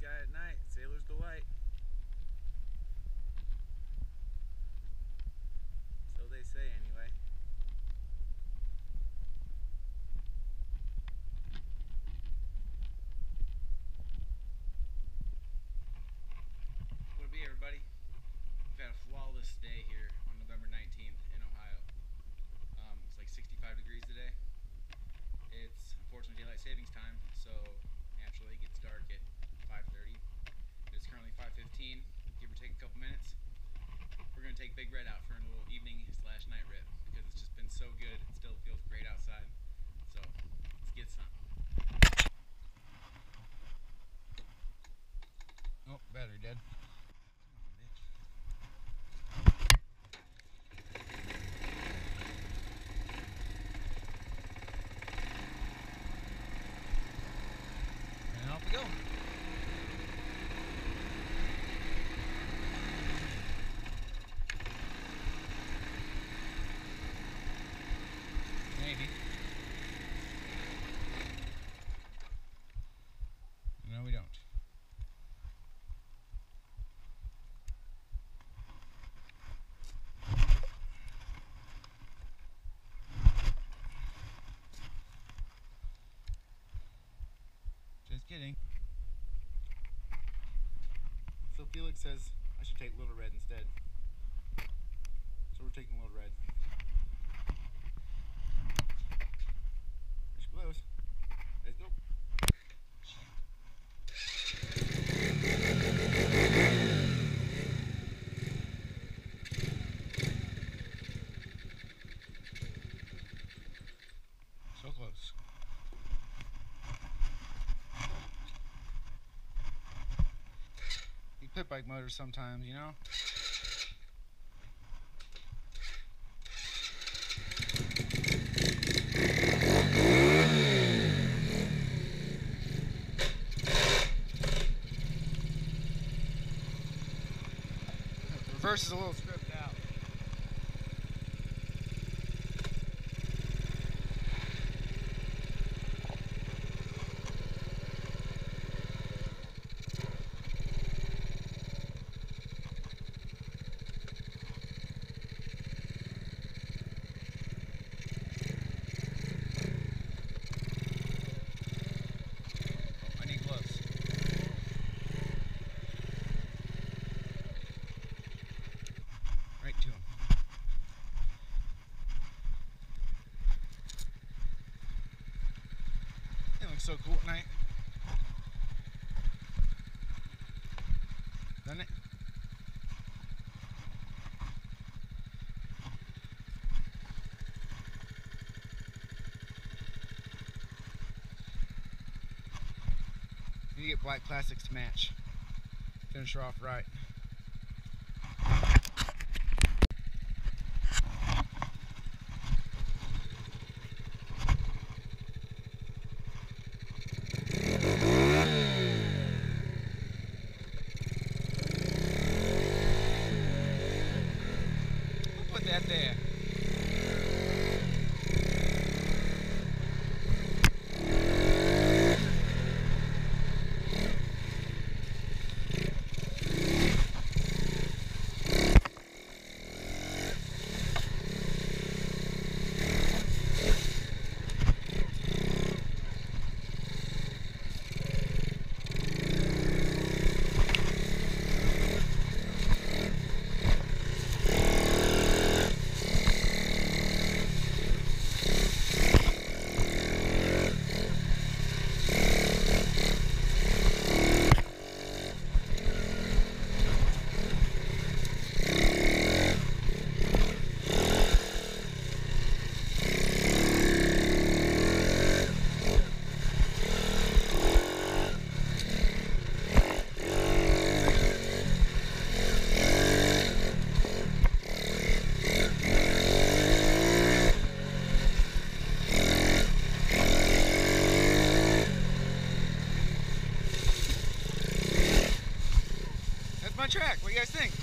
sky at night. Sailor's delight. So they say, anyway. What it be, everybody? We've had a flawless day here on November 19th in Ohio. It's like 65 degrees today. It's unfortunately daylight savings time, so naturally it gets dark at 5:30. It's currently 5:15, give or take a couple minutes. We're gonna take Big Red out for a little evening/night rip because it's just been so good. It still feels great outside. So let's get some. Oh, battery dead. And off we go. Maybe. No, we don't. Just kidding. So Felix says I should take Little Red instead. So we're taking Little Red. There she blows. Let's go. So close. You pit bike motors sometimes, you know? The reverse is a little stripped out. I need gloves. Right to him. It looks so cool at night. Doesn't it? You get black plastics to match. Finish her off right. We'll put that there. That's my track. What do you guys think?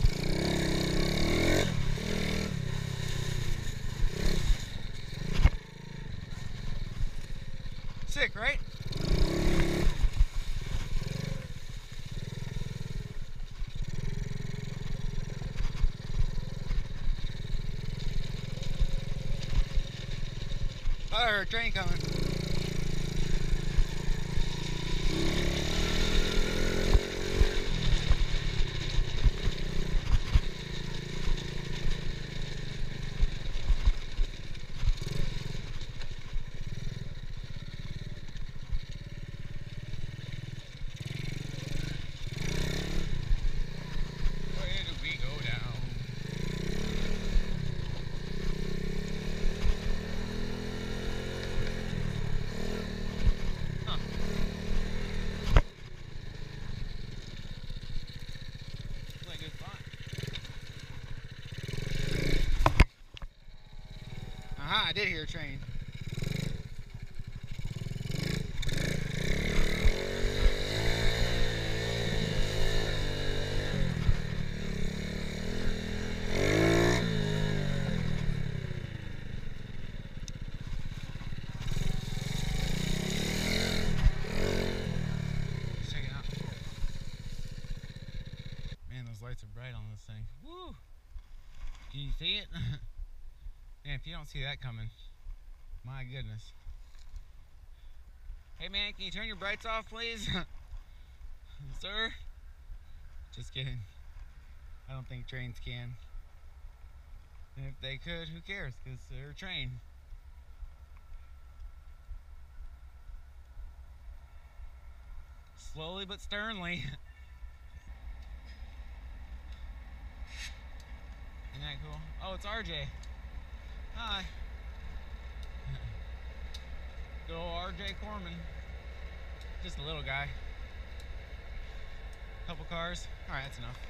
Sick, right? I heard a train coming. Where do we go down? Huh. Like a good spot. I did hear a train. Let's check it out. Man, those lights are bright on this thing. Woo! Can you see it? Man, if you don't see that coming, my goodness. Hey man, can you turn your brights off, please? Sir? Just kidding. I don't think trains can. And if they could, who cares? Because they're a train. Slowly but sternly. Isn't that cool? Oh, it's RJ. Hi. Good old RJ Corman. Just a little guy. Couple cars. Alright, that's enough.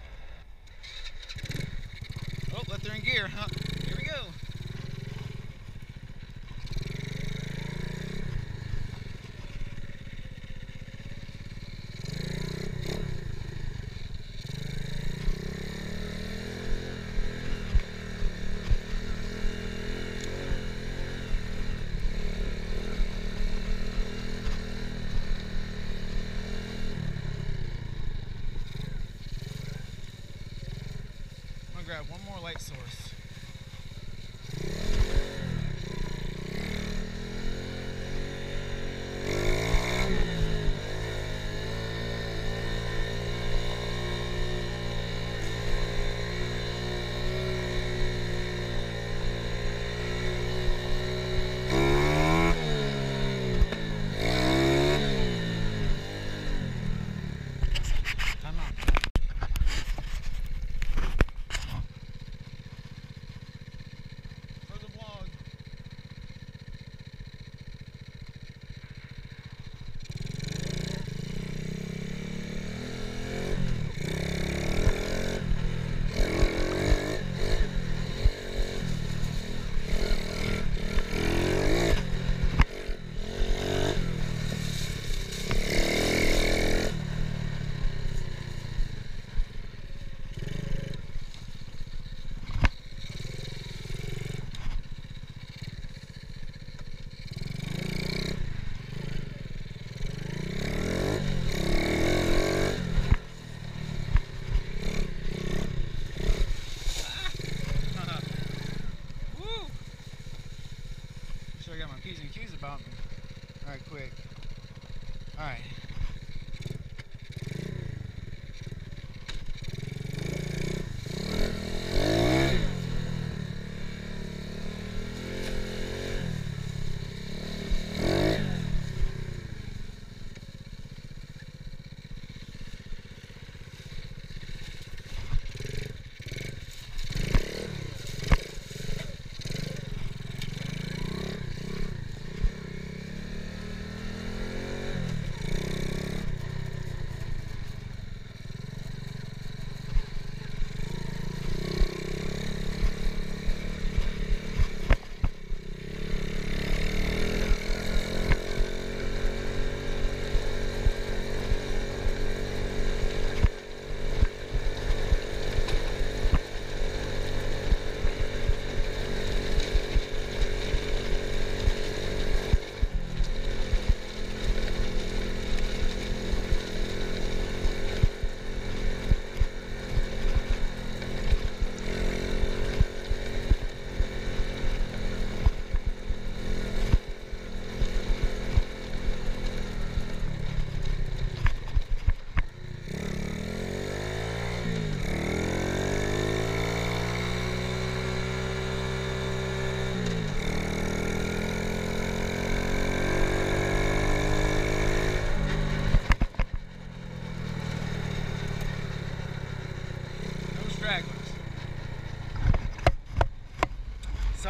Oh, let they're in gear. Huh? Here we go. Grab one more light source. P's and Q's about me. Alright, quick. Alright.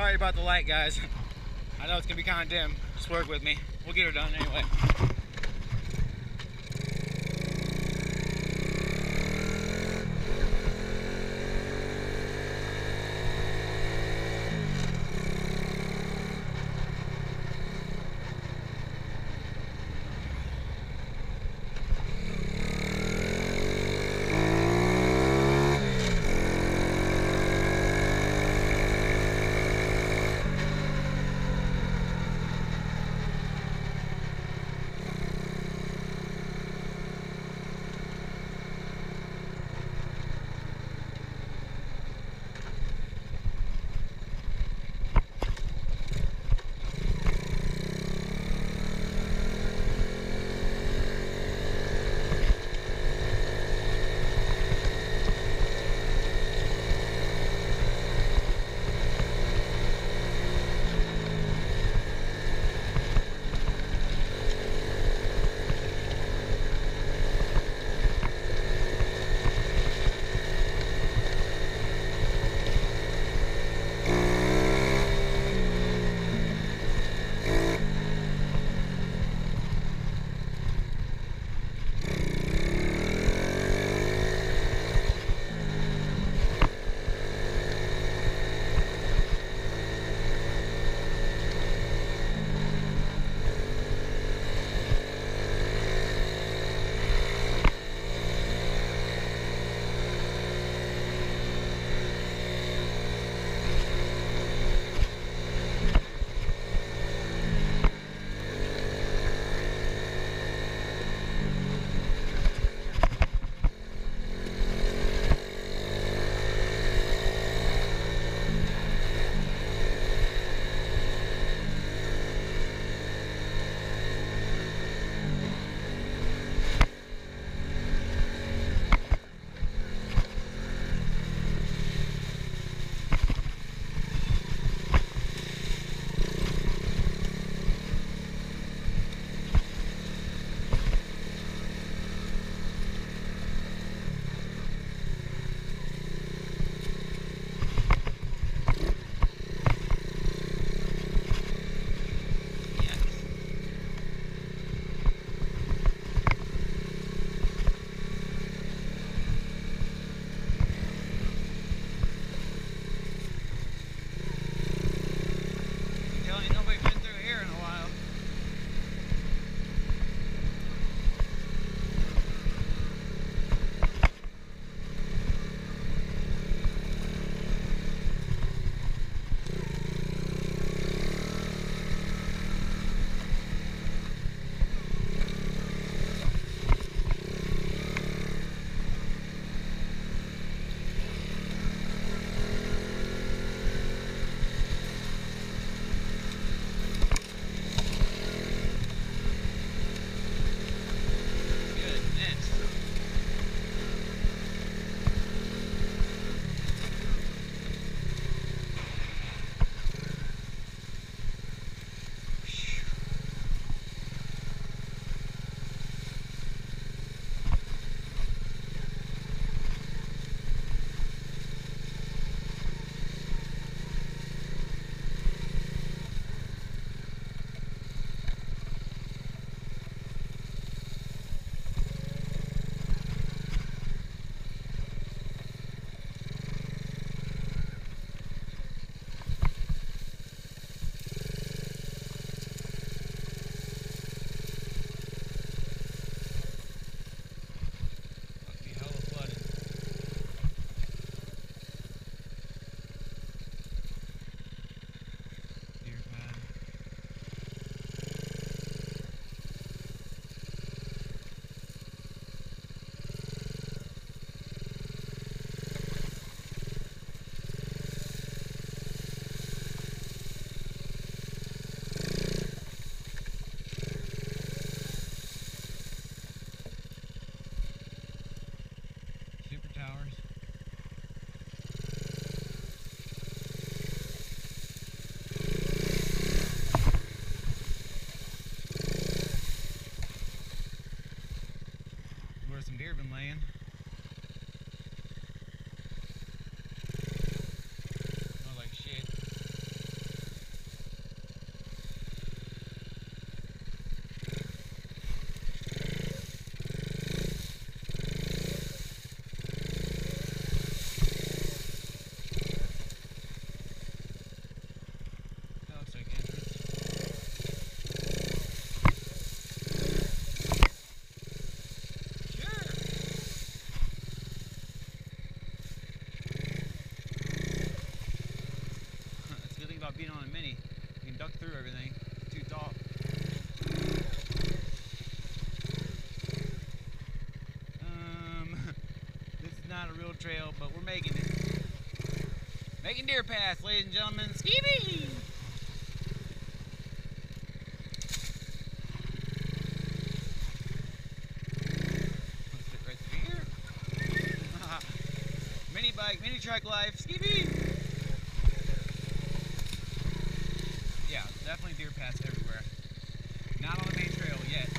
sorry about the light, guys. I know it's gonna be kind of dim. Just work with me. We'll get her done anyway. Some deer been laying. Smells like shit. trail, but we're making it. Making deer paths, ladies and gentlemen. Skeevy! Let's fit right through here. Mini bike, mini trike life. Skeevy! Yeah, definitely deer paths everywhere. Not on the main trail yet.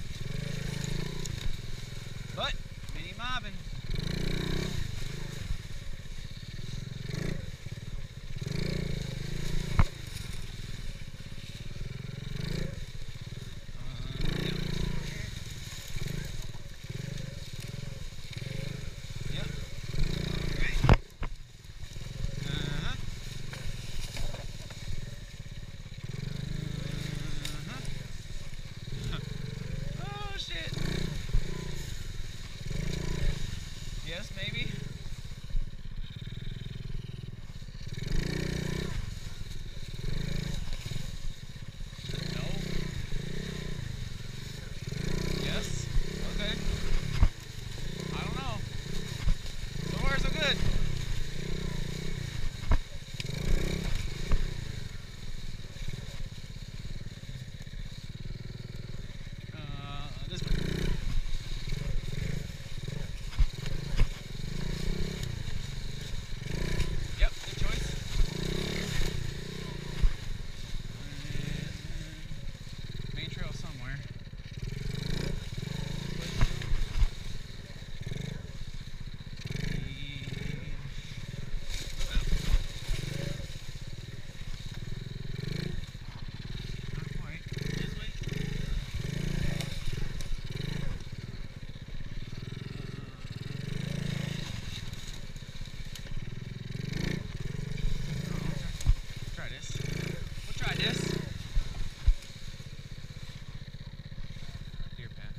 But, mini mobbing. Yes, maybe. No. Yes. Okay. I don't know. So far, so good. This one. Yep, good choice. Main trail somewhere. Not quite. This way. Try this. We'll try this. Deer path.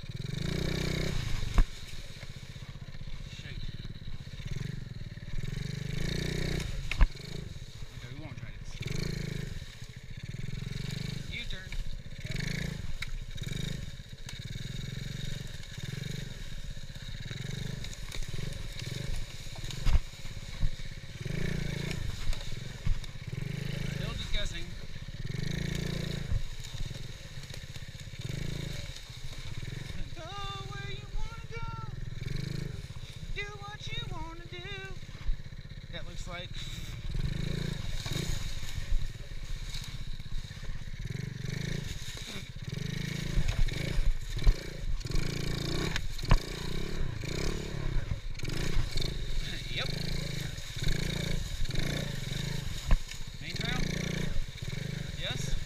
Shake. Okay, we won't try this. U-turn. Still just guessing. Go where you wanna go. Do what you wanna do. That looks like. Yep. Main trail? Yes.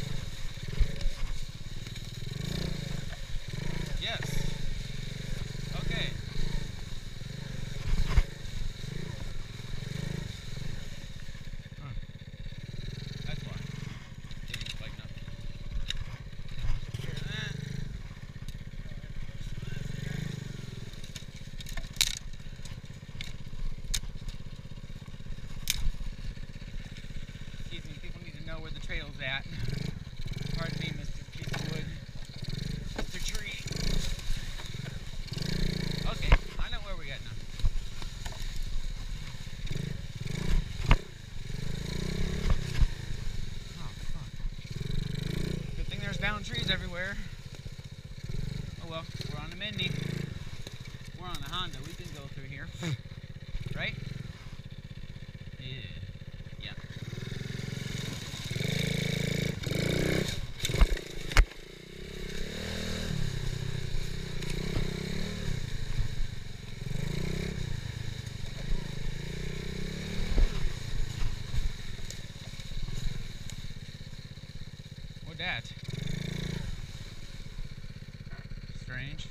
Yes. Okay. Huh. That's why. Didn't spike nothing. Hear that? Excuse me, people need to know where the trail's at. Pardon me, Mr. Piece of Wood. Mr. Tree. Okay, I know where we're at now. Oh, fuck. Good thing there's down trees everywhere. Oh well, we're on the Mindy. We're on the Honda, we can go through here. Right? Yeah. Yeah. What that? Strange.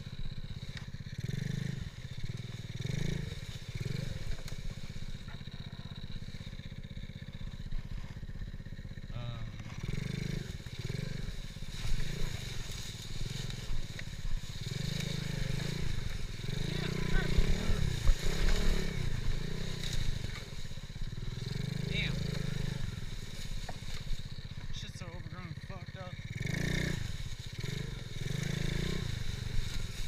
Damn. Shit's so overgrown and fucked up.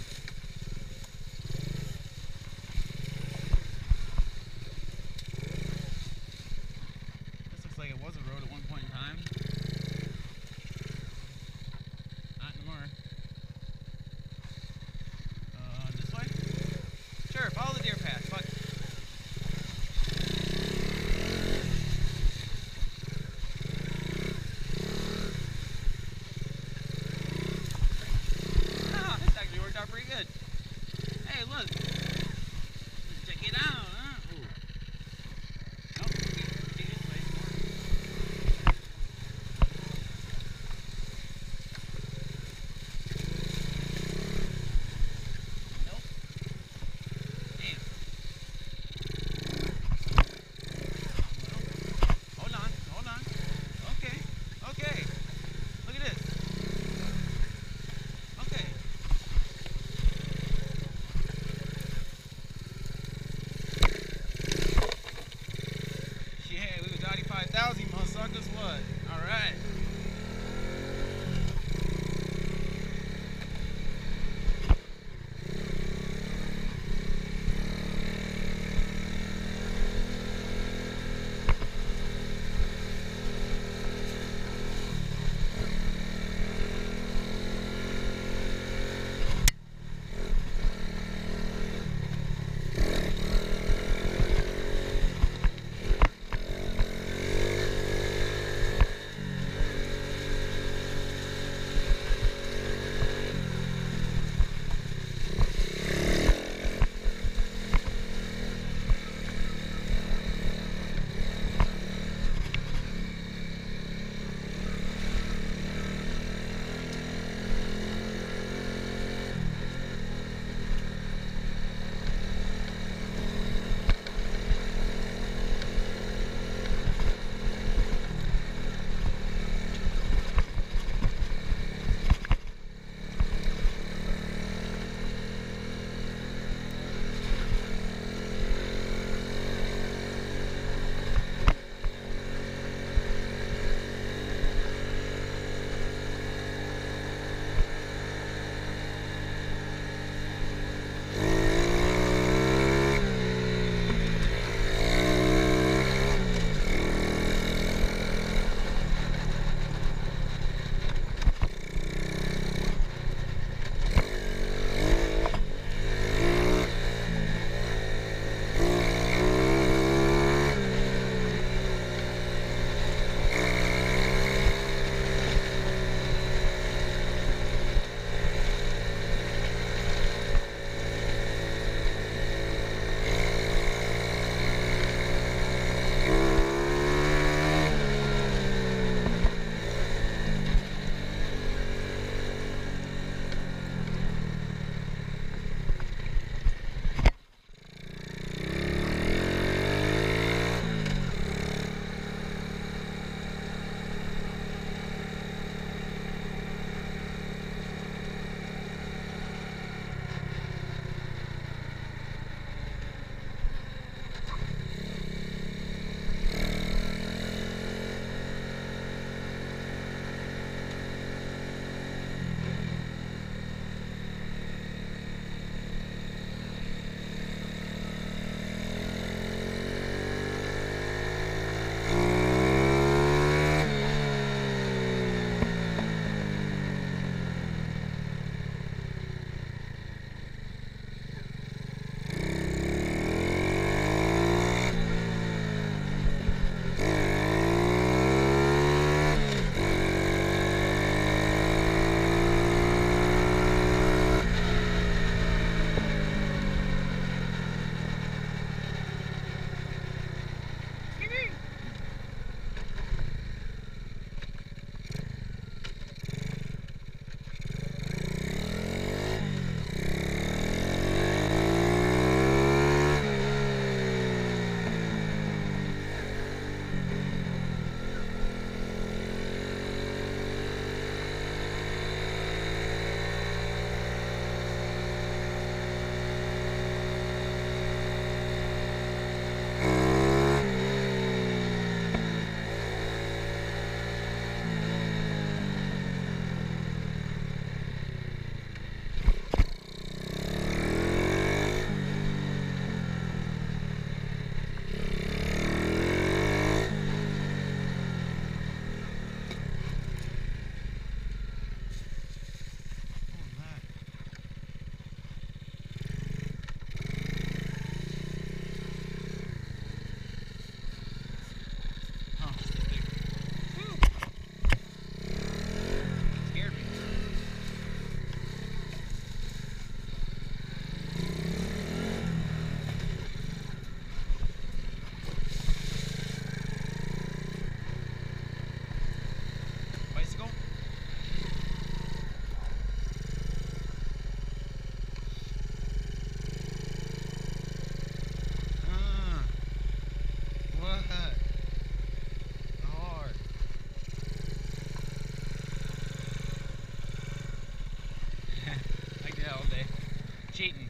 I do that all day. Cheating.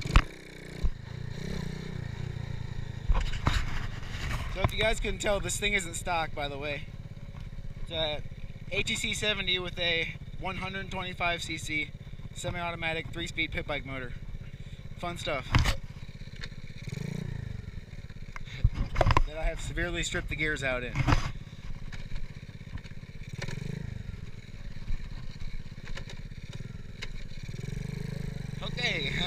So if you guys couldn't tell, this thing isn't stock, by the way. It's a ATC 70 with a 125cc semi-automatic 3-speed pit bike motor. Fun stuff. That I have severely stripped the gears out in. Okay.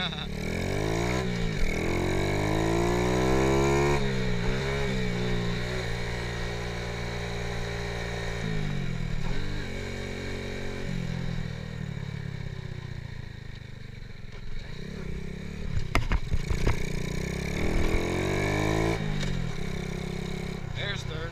There's third.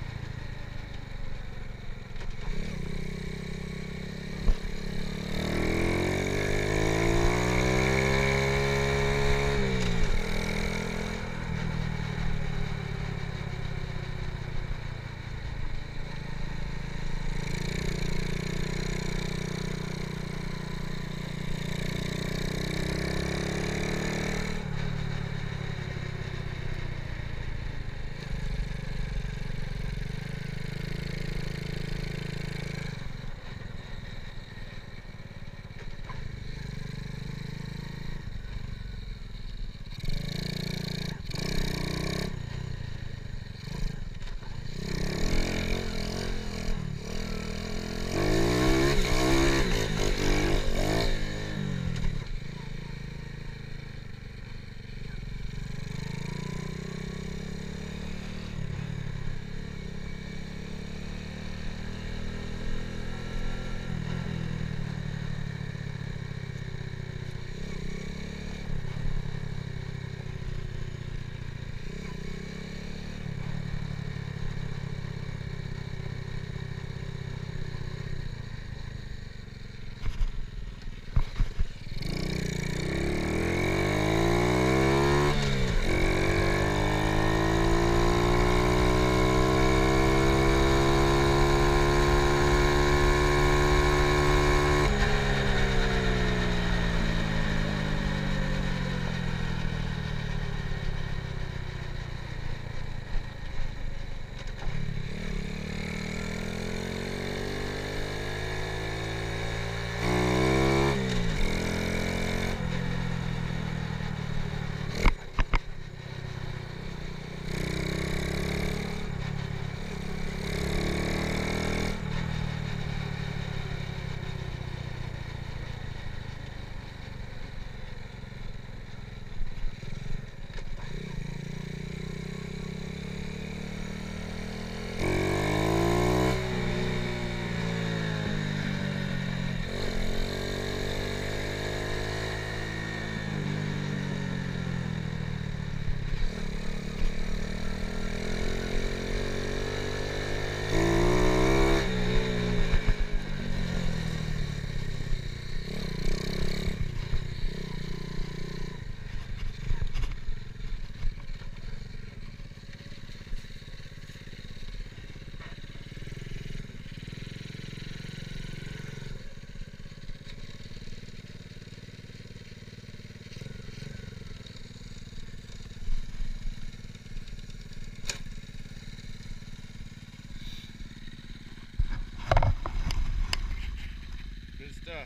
Stuff.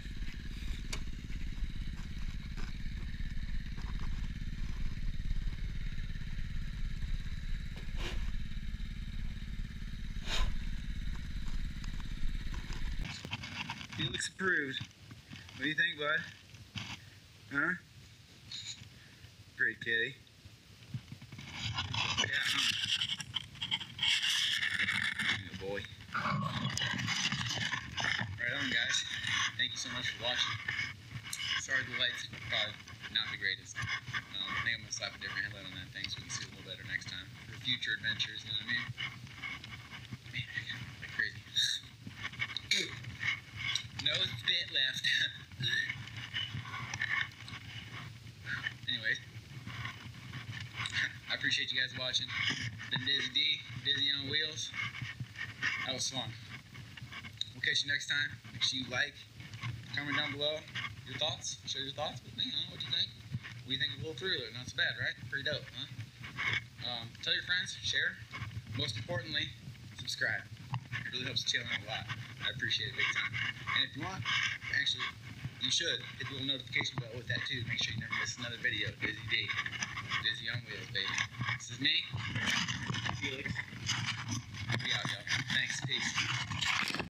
Felix approved. What do you think, bud? Huh? Great kitty. Yeah, huh? Good boy. Right on, guys. Thank you so much for watching. Sorry the light's probably not the greatest. I think I'm going to slap a different headlight on that thing so we can see a little better next time. For future adventures, you know what I mean? Man, like crazy. No spit left. Anyways, I appreciate you guys watching. Been Dizzy D, Dizzy on Wheels. That was fun. We'll catch you next time. Make sure you like, comment down below. your thoughts. Share your thoughts with me. What do you think? What do you think of Little Thriller? Not so bad, right? Pretty dope, huh? Tell your friends, share. Most importantly, subscribe. It really helps the channel out a lot. I appreciate it big time. And if you want, actually, you should hit the little notification bell with that too. Make sure you never miss another video. Dizzy D. Dizzy on Wheels, baby. This is me, Felix. We out, y'all. Thanks. Peace.